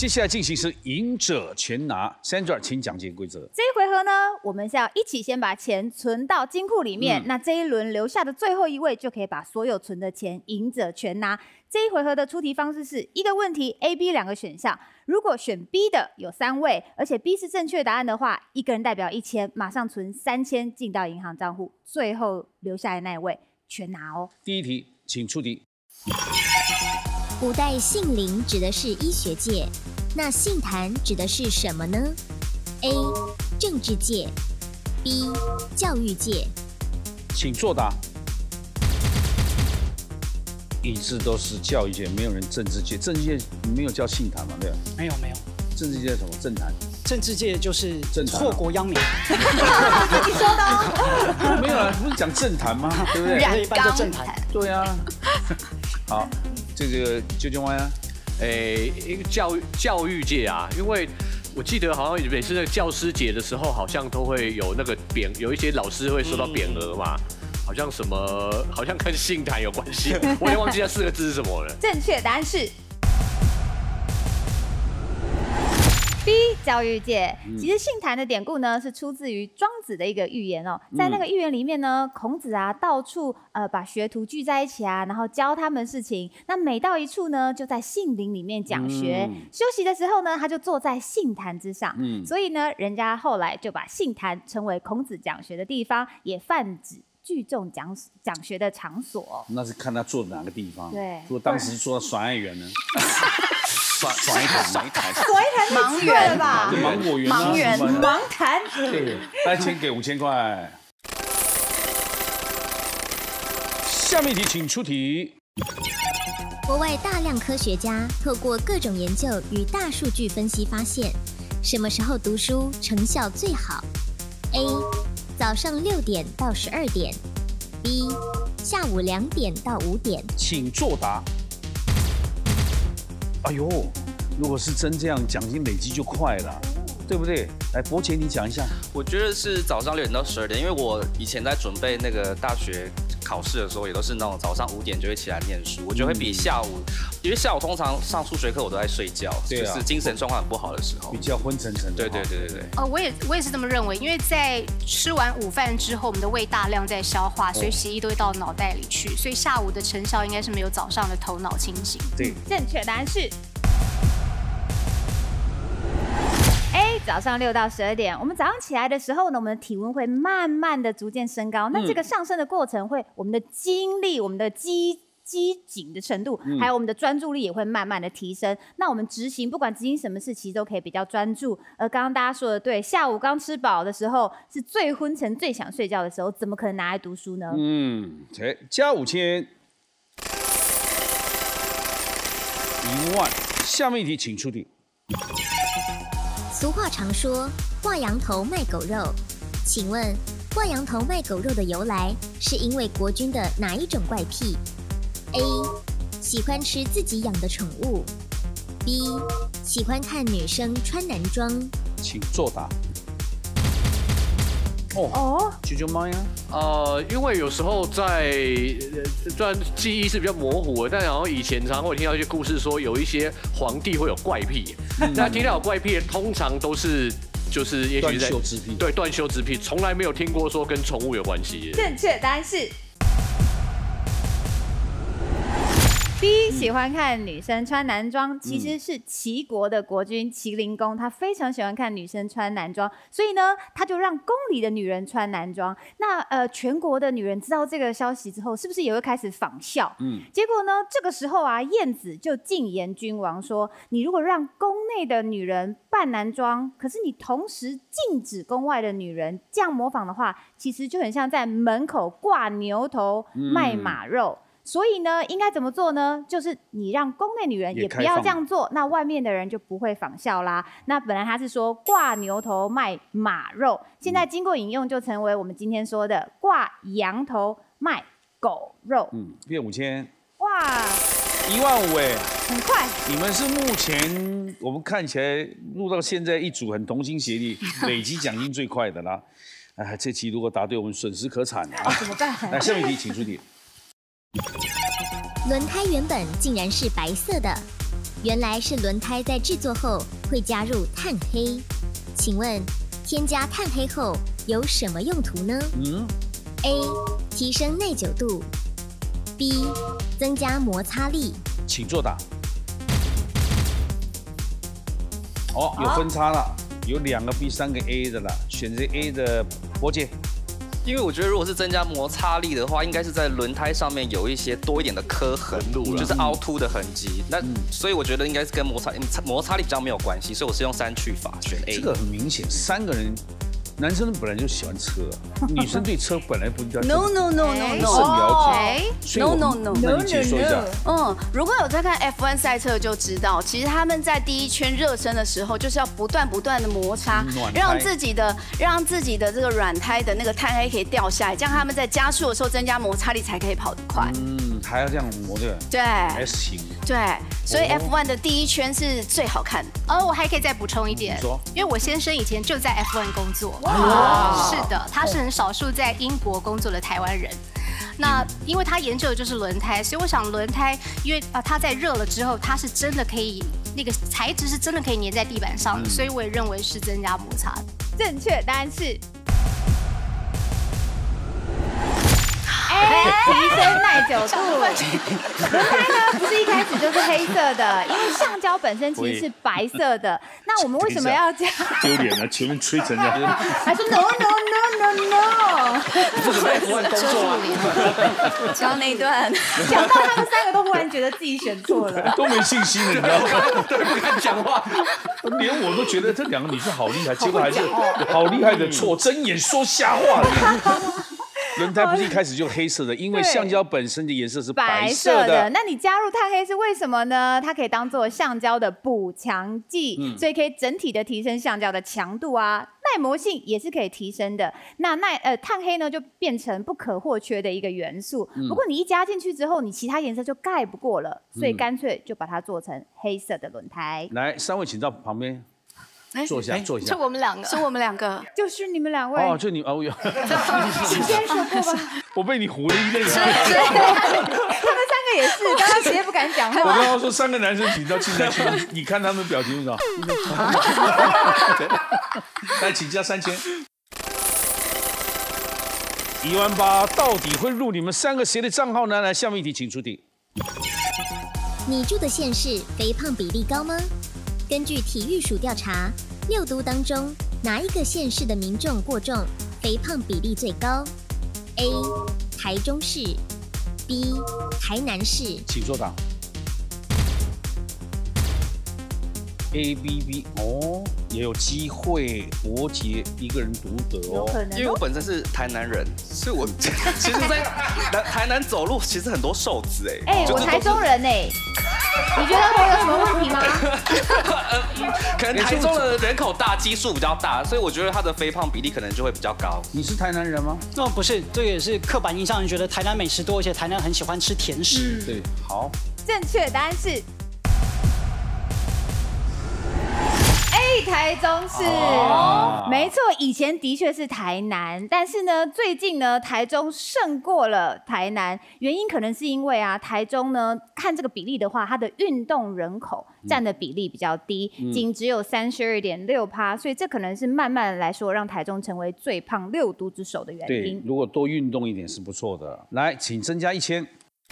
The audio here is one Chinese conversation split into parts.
接下来进行是赢者全拿 ，Sandra， 请讲解规则。 这一回合呢，我们是要一起先把钱存到金库里面，那这一轮留下的最后一位就可以把所有存的钱赢者全拿。这一回合的出题方式是一个问题 A、B 两个选项，如果选 B 的有3位，而且 B 是正确答案的话，一个人代表1000，马上存3000进到银行账户，最后留下来那一位全拿哦。 第一题，请出题。 古代杏林指的是医学界，那杏坛指的是什么呢 ？A. 政治界 B. 教育界。 请作答。一直都是教育界，没有人政治界。政治界没有叫杏坛嘛？对吧？ 没有。 政治界什么政坛？ 政治界就是政坛祸国殃民。 你说的哦。 没有啊，不是讲政坛吗？对不对？ 一般就政坛。 对啊。好，这个啾啾歪啊。 一个教育界啊，因为我记得好像每次那个教师节的时候，好像都会有那个有一些老师会收到匾额嘛，好像跟杏坛有关系，我也忘记那4个字是什么了。 正确答案是 B 教育界。其实杏坛的典故呢，是出自于庄子的一个寓言哦。在那个寓言里面呢，孔子啊到处把学徒聚在一起啊，然后教他们事情。那每到一处呢，就在杏林里面讲学。休息的时候呢，他就坐在杏坛之上。所以呢，人家后来就把杏坛称为孔子讲学的地方，也泛指聚众讲学的场所。 那是看他坐哪个地方。 对。 如果当时坐到爽爱园呢？爽一坛， 盲园吧？ 芒果园， 盲坛。 对，来，请给5000块。下面一题，请出题。 国外大量科学家透过各种研究与大数据分析发现，什么时候读书成效最好 ？A. 早上6点到12点 B. 下午2点到5点。 请作答。哎呦，如果是真这样，奖金累积就快了，对不对？来，伯杰，你讲一下。 我觉得是早上6点到12点，因为我以前在准备那个大学考试的时候，也都是那种早上5点就会起来念书，我觉得会比下午，因为下午通常上数学课我都在睡觉，就是精神状况很不好的时候， 比较昏沉沉的。 对。 我也是这么认为，因为在吃完午饭之后，我们的胃大量在消化，所以血液都会到脑袋里去，所以下午的成效应该是没有早上的头脑清醒。 对， 正确答案是 A 早上6到12点。我们早上起来的时候呢，我们的体温会慢慢的逐渐升高。那这个上升的过程会，我们的精力、我们的机警的程度，还有我们的专注力也会慢慢的提升。那我们不管执行什么事，其实都可以比较专注。而刚刚大家说的对，下午刚吃饱的时候是最昏沉、最想睡觉的时候，怎么可能拿来读书呢？ 加5000，1万。下面一题，请出题。 俗话常说挂羊头卖狗肉，请问挂羊头卖狗肉的由来是因为国军的哪一种怪癖 ？A. 喜欢吃自己养的宠物 B. 喜欢看女生穿男装。 请作答。啾啾猫呀。 因为有时候虽然记忆是比较模糊的，但好像以前常会听到一些故事，说有一些皇帝会有怪癖。那听到有怪癖，通常都是就是也许在断袖之癖。 对，断袖之癖，从来没有听过说跟宠物有关系。 正确答案是 B 喜欢看女生穿男装，其实是齐国的国君齐灵公，他非常喜欢看女生穿男装，所以呢，他就让宫里的女人穿男装。那全国的女人知道这个消息之后，是不是也会开始仿效？结果呢，这个时候啊，晏子就进言君王说：你如果让宫内的女人扮男装，可是你同时禁止宫外的女人这样模仿的话，其实就很像在门口挂牛头卖马肉。所以呢，应该怎么做呢？就是你让宫内女人也不要这样做，那外面的人就不会仿效啦。那本来他是说挂牛头卖马肉，现在经过引用就成为我们今天说的挂羊头卖狗肉。 变5000。 哇 ，15000哎， 很快。 你们是目前我们看起来录到现在一组很同心协力，累积奖金最快的啦。这期如果答对，我们损失可惨啊！ 怎么办？ 来，下面一题，请出题。 轮胎原本竟然是白色的原来是轮胎在制作后会加入碳黑。请问，添加碳黑后有什么用途呢？A. 提升耐久度 B. 增加摩擦力。 请作答。哦，有分差了，有2个 B 3个 A 的啦，选择 A 的伯姐。 因为我觉得如果是增加摩擦力的话，应该是在轮胎上面有一些多一点的刻痕，就是凹凸的痕迹。那所以我觉得应该是跟摩擦力比较没有关系，所以我是用3去法选 A。 这个很明显，3个人。男生本来就喜欢车，女生对车本来不应该。 No， 甚了解。 No， 那你解说一下。 如果有在看 F1 赛车就知道，其实他们在第一圈热身的时候，就是要不断的摩擦，让自己的这个软胎的那个碳黑可以掉下来，这样他们在加速的时候增加摩擦力才可以跑得快。 还要这样磨对。 对。 S 型。 对，所以 F1 的第一圈是最好看的。 我还可以再补充一点，因为我先生以前就在 F1 工作。是的，他是很少数在英国工作的台湾人。那因为他研究的就是轮胎，所以我想轮胎，因为它在热了之后，它是真的可以那个材质是真的可以粘在地板上的，所以我也认为是增加摩擦的。 正确答案是。提升耐久度。轮胎呢，不是一开始就是黑色的，因为橡胶本身其实是白色的。那我们为什么要加？ 丢脸了，前面吹成这样。 还说 no。 这个 F1 工作。 讲那一段， 讲到他们3个都忽然觉得自己选错了， 都没信心了，你知道吗？ 对，不敢讲话。 连我都觉得这2个女生好厉害，结果还是好厉害的错，睁眼说瞎话了。轮胎不是一开始就黑色的，因为橡胶本身的颜色是白色的。 那你加入碳黑是为什么呢？它可以当做橡胶的补强剂，所以可以整体的提升橡胶的强度啊，耐磨性也是可以提升的。那碳黑呢就变成不可或缺的一个元素。不过你一加进去之后，你其他颜色就盖不过了，所以干脆就把它做成黑色的轮胎。 来，3位请到旁边。坐一下。 就我们2个， 就是你们2位。 就你哦， 你先说过吧。 我被你唬了一类。 他们3个也是，刚刚谁也不敢讲话。 我刚刚说3个男生请到进来去，你看他们表情是什么？来，请加3000。18000到底会入你们3个谁的账号呢？来，下面一题，请出题。 你住的县市肥胖比例高吗？根据体育署调查，6都当中哪一个县市的民众过重、肥胖比例最高 ？A. 台中市 B. 台南市。 请作答。A、B、B 也有机会，伯杰一个人独得哦。 因为我本身是台南人，所以我其实在台南走路其实很多瘦子我台中人你觉得我有什么问题吗？ 可能台中的人口大，基数比较大，所以我觉得它的肥胖比例可能就会比较高。 你是台南人吗？ 不是，这个也是刻板印象，觉得台南美食多，而且台南很喜欢吃甜食。 对，好。 正确答案是。台中市，没错，以前的确是台南，但是呢，最近呢，台中胜过了台南，原因可能是因为台中呢，看这个比例的话，它的运动人口占的比例比较低，仅只有32.6%，所以这可能是慢慢来说，让台中成为最胖6都之首的原因。 对，如果多运动一点是不错的。来，请增加1000。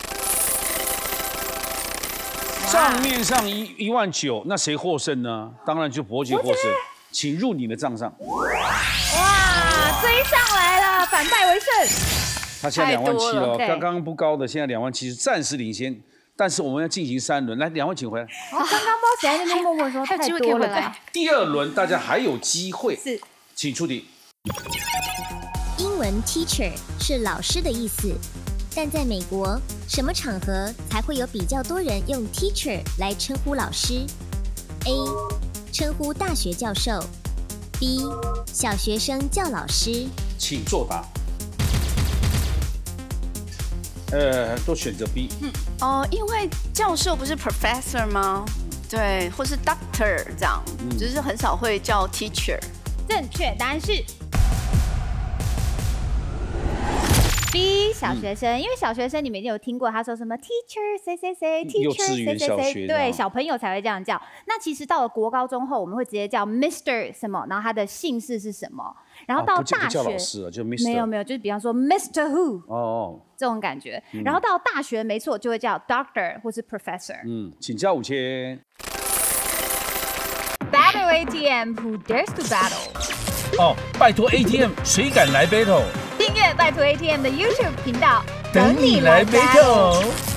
账面上19000，那谁获胜呢？当然就伯杰获胜，请入你的账上。 哇，追上来了，反败为胜。 他现在27000了，刚刚不高的，现在27000，暂时领先。但是我们要进行3轮，来，2位请回来。 刚刚不知道谁在那边默默说太多了。 第2轮大家还有机会， 是， 请出题。 英文 teacher 是老师的意思。但在美国，什么场合才会有比较多人用 teacher 来称呼老师 ？A. 称呼大学教授 B. 小学生叫老师。 请作答。都选择 B。 因为教授不是 professor 吗？对，或是 doctor 这样，只是很少会叫 teacher。 正确答案是。B B 小学生，因为小学生你们一定有听过他说什么 teacher 谁谁谁 teacher 谁谁谁，对，小朋友才会这样叫。那其实到了国高中后，我们会直接叫 Mr 什么，然后他的姓氏是什么。然后到大学， 不叫老师了，就 Mr 没有，就是比方说 Mr Who 哦这种感觉。然后到大学，没错，就会叫 Doctor 或是 Professor。 请加5000。 Battle ATM Who dares to battle？ 哦，拜托 ATM， 谁敢来 battle？ 订阅拜托 ATM 的 YouTube 频道， 等你来 battle。